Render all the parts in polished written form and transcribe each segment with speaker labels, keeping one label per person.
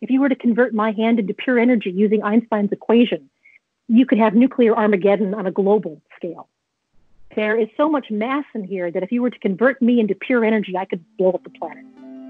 Speaker 1: if you were to convert my hand into pure energy using Einstein's equation, you could have nuclear Armageddon on a global scale. There is so much mass in here that if you were to convert me into pure energy, I could blow up the planet.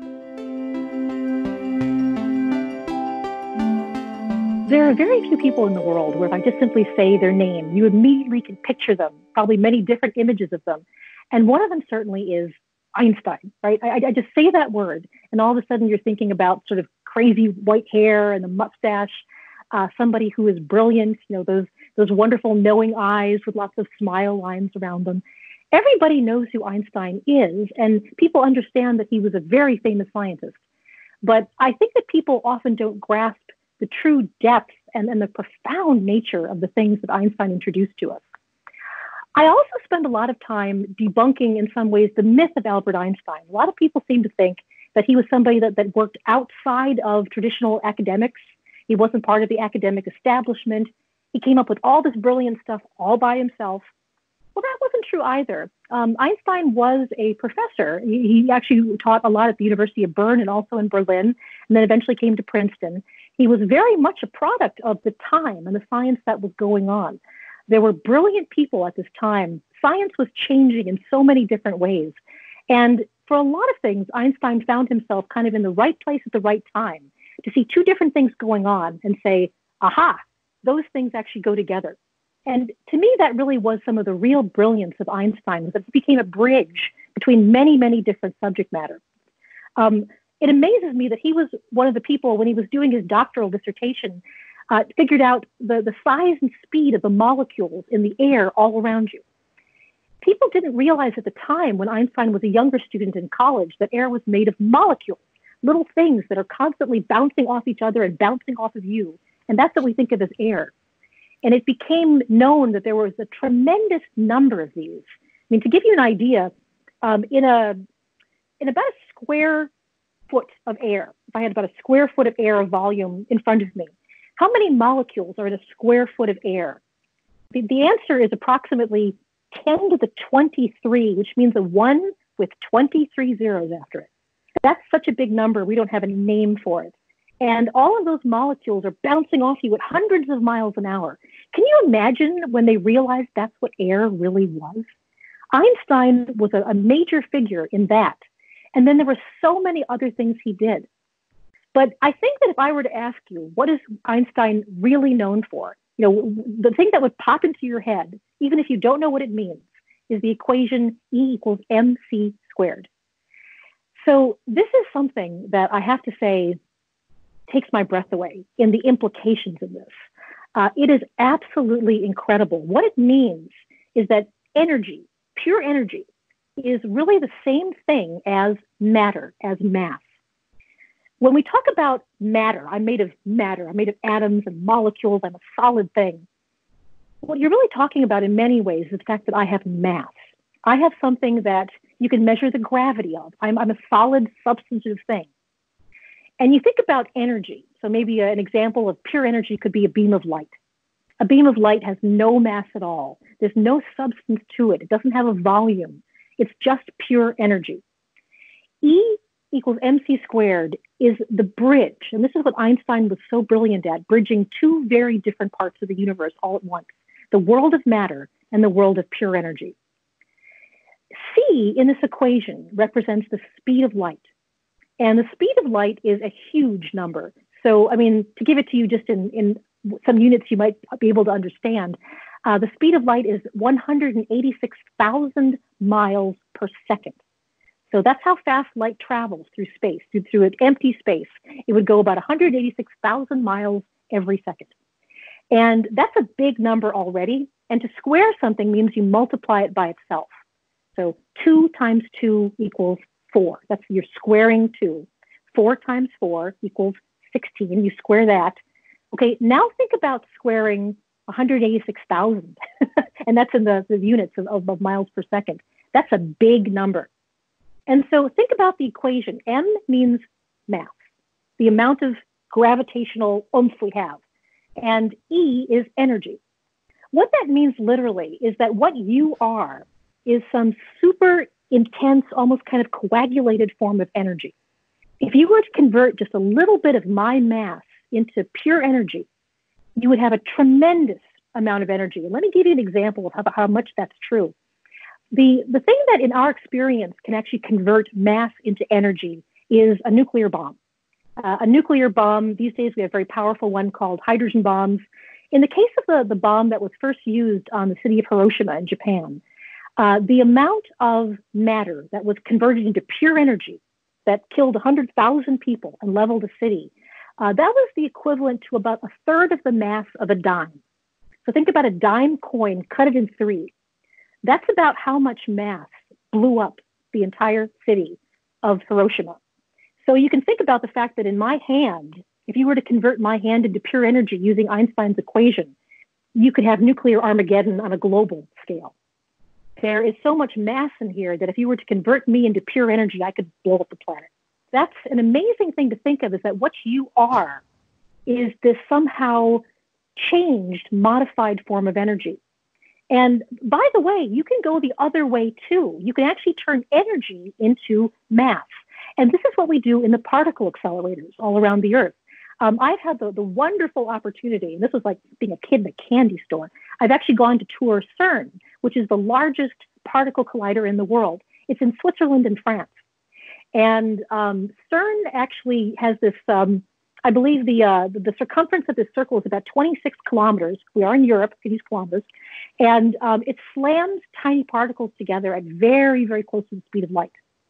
Speaker 1: There are very few people in the world where if I just simply say their name, you immediately can picture them, probably many different images of them. And one of them certainly is Einstein, right? I just say that word, and all of a sudden you're thinking about sort of crazy white hair and the mustache, somebody who is brilliant, those wonderful knowing eyes with lots of smile lines around them. Everybody knows who Einstein is, and people understand that he was a very famous scientist. But I think that people often don't grasp the true depth and the profound nature of the things that Einstein introduced to us. I also spend a lot of time debunking, in some ways, the myth of Albert Einstein. A lot of people seem to think that he was somebody that worked outside of traditional academics. He wasn't part of the academic establishment. He came up with all this brilliant stuff all by himself. Well, that wasn't true either. Einstein was a professor. He actually taught a lot at the University of Bern and also in Berlin, and then eventually came to Princeton. He was very much a product of the time and the science that was going on. There were brilliant people at this time. Science was changing in so many different ways. And for a lot of things, Einstein found himself kind of in the right place at the right time to see two different things going on and say, aha, those things actually go together. And to me, that really was some of the real brilliance of Einstein, was that it became a bridge between many, many different subject matter. It amazes me that he was one of the people, when he was doing his doctoral dissertation, figured out the size and speed of the molecules in the air all around you. People didn't realize at the time, when Einstein was a younger student in college, that air was made of molecules, little things that are constantly bouncing off each other and bouncing off of you. And that's what we think of as air. And it became known that there was a tremendous number of these. I mean, to give you an idea, in about a square foot of air, if I had about a square foot of air of volume in front of me, how many molecules are in a square foot of air? The answer is approximately 10 to the 23, which means a 1 with 23 zeros after it. That's such a big number, we don't have any name for it. And all of those molecules are bouncing off you at hundreds of miles an hour. Can you imagine when they realized that's what air really was? Einstein was a major figure in that. And then there were so many other things he did. But I think that if I were to ask you, what is Einstein really known for? The thing that would pop into your head, even if you don't know what it means, is the equation E equals mc squared. So this is something that I have to say takes my breath away in the implications of this. It is absolutely incredible. What it means is that energy, pure energy, is really the same thing as matter, as mass. When we talk about matter, I'm made of atoms and molecules, I'm a solid thing. What you're really talking about in many ways is the fact that I have mass. I have something that you can measure the gravity of. I'm a solid, substantive thing. And you think about energy. So maybe an example of pure energy could be a beam of light. A beam of light has no mass at all. There's no substance to it. It doesn't have a volume. It's just pure energy. E equals mc squared is the bridge. And this is what Einstein was so brilliant at, bridging two very different parts of the universe all at once, the world of matter and the world of pure energy. C in this equation represents the speed of light. And the speed of light is a huge number. So, I mean, to give it to you just in some units you might be able to understand, the speed of light is 186,000 miles per second. So that's how fast light travels through space, through an empty space. It would go about 186,000 miles every second. And that's a big number already. And to square something means you multiply it by itself. So 2 times 2 equals 4. That's, you're squaring 2. 4 times 4 equals 16. You square that. Okay, now think about squaring 186,000. And that's in the units of miles per second. That's a big number. And so think about the equation. M means mass, the amount of gravitational oomph we have. And E is energy. What that means literally is that what you are is some super intense, almost kind of coagulated form of energy. If you were to convert just a little bit of my mass into pure energy, you would have a tremendous amount of energy. And let me give you an example of how much that's true. The thing that in our experience can actually convert mass into energy is a nuclear bomb. A nuclear bomb, these days we have a very powerful one called hydrogen bombs. In the case of the bomb that was first used on the city of Hiroshima in Japan, the amount of matter that was converted into pure energy that killed 100,000 people and leveled a city, that was the equivalent to about a third of the mass of a dime. So think about a dime coin, cut it in three. That's about how much mass blew up the entire city of Hiroshima. So you can think about the fact that in my hand, if you were to convert my hand into pure energy using Einstein's equation, you could have nuclear Armageddon on a global scale. There is so much mass in here that if you were to convert me into pure energy, I could blow up the planet. That's an amazing thing to think of, is that what you are is this somehow changed, modified form of energy. And by the way, you can go the other way too. You can actually turn energy into mass. And this is what we do in the particle accelerators all around the Earth. I've had the wonderful opportunity, and this was like being a kid in a candy store. I've actually gone to tour CERN, which is the largest particle collider in the world. It's in Switzerland and France. And CERN actually has this, I believe the circumference of this circle is about 26 kilometers. We are in Europe, these kilometers. And it slams tiny particles together at very, very close to the speed of light.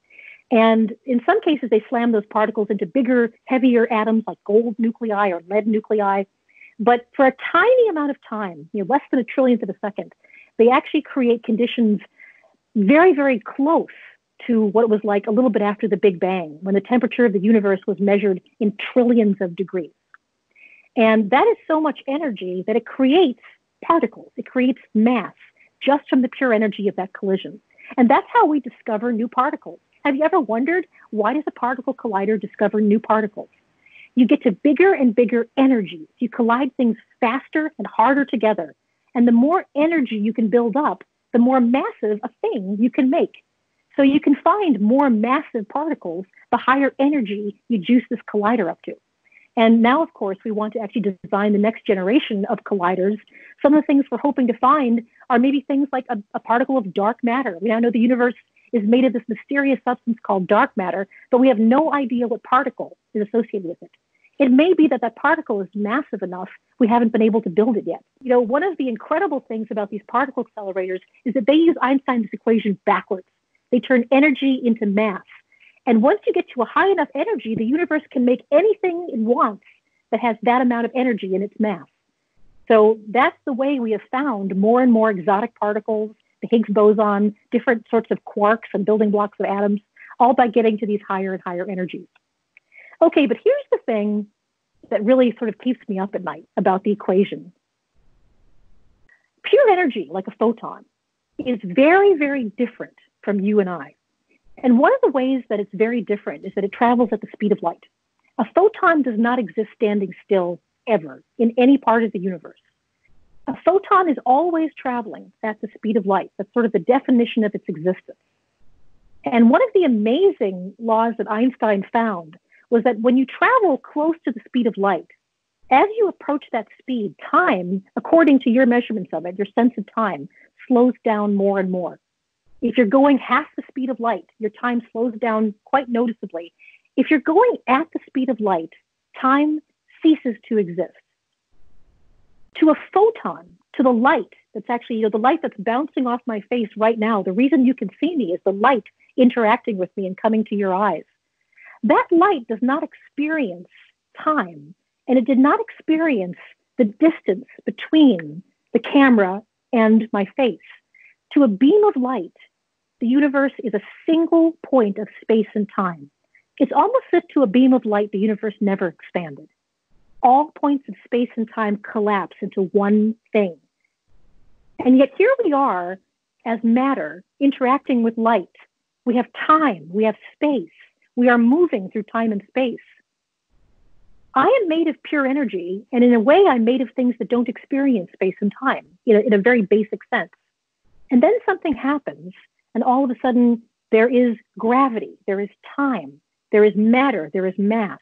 Speaker 1: And in some cases, they slam those particles into bigger, heavier atoms like gold nuclei or lead nuclei. But for a tiny amount of time, less than a trillionth of a second, they actually create conditions very, very close to what it was like a little bit after the Big Bang, when the temperature of the universe was measured in trillions of degrees. And that is so much energy that it creates particles. It creates mass just from the pure energy of that collision. And that's how we discover new particles. Have you ever wondered, why does a particle collider discover new particles? You get to bigger and bigger energies. You collide things faster and harder together. And the more energy you can build up, the more massive a thing you can make. So you can find more massive particles, the higher energy you juice this collider up to. And now, of course, we want to actually design the next generation of colliders. Some of the things we're hoping to find are maybe things like a particle of dark matter. We now know the universe is made of this mysterious substance called dark matter, but we have no idea what particle is associated with it. It may be that that particle is massive enough we haven't been able to build it yet. One of the incredible things about these particle accelerators is that they use Einstein's equation backwards. They turn energy into mass. And once you get to a high enough energy, the universe can make anything it wants that has that amount of energy in its mass. So that's the way we have found more and more exotic particles, the Higgs boson, different sorts of quarks and building blocks of atoms, all by getting to these higher and higher energies. Okay, but here's the thing that really sort of keeps me up at night about the equation. Pure energy, like a photon, is very, very different from you and I. And one of the ways that it's very different is that it travels at the speed of light. A photon does not exist standing still ever in any part of the universe. A photon is always traveling at the speed of light. That's sort of the definition of its existence. And one of the amazing laws that Einstein found was that when you travel close to the speed of light, as you approach that speed, time, according to your measurements of it, your sense of time, slows down more and more. If you're going half the speed of light, your time slows down quite noticeably. If you're going at the speed of light, time ceases to exist. To a photon, to the light that's actually, the light that's bouncing off my face right now, the reason you can see me is the light interacting with me and coming to your eyes. That light does not experience time, and it did not experience the distance between the camera and my face. To a beam of light, the universe is a single point of space and time. It's almost as if to a beam of light, the universe never expanded. All points of space and time collapse into one thing. And yet here we are as matter interacting with light. We have time, we have space, we are moving through time and space. I am made of pure energy, and in a way I'm made of things that don't experience space and time, in a very basic sense. And then something happens, and all of a sudden there is gravity, there is time, there is matter, there is mass.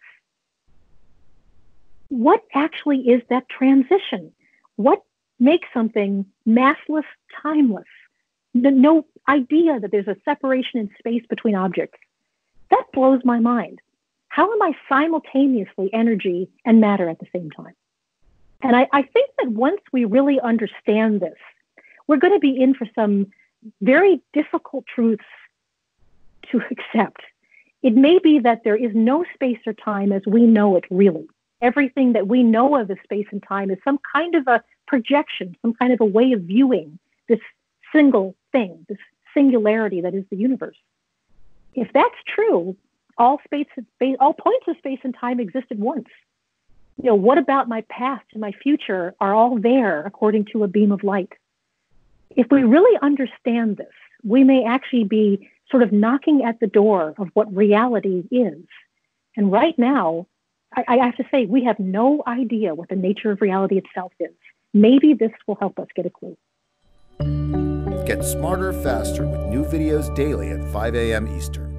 Speaker 1: What actually is that transition? What makes something massless, timeless? No idea that there's a separation in space between objects. That blows my mind. How am I simultaneously energy and matter at the same time? And I think that once we really understand this, we're going to be in for some very difficult truths to accept. It may be that there is no space or time as we know it, really. Everything that we know of as space and time is some kind of a projection, some kind of a way of viewing this single thing, this singularity that is the universe. If that's true, all points of space and time exist at once. What about my past and my future are all there according to a beam of light? If we really understand this, we may actually be sort of knocking at the door of what reality is. And right now, I have to say, we have no idea what the nature of reality itself is. Maybe this will help us get a clue.
Speaker 2: Get smarter faster with new videos daily at 5 a.m. Eastern.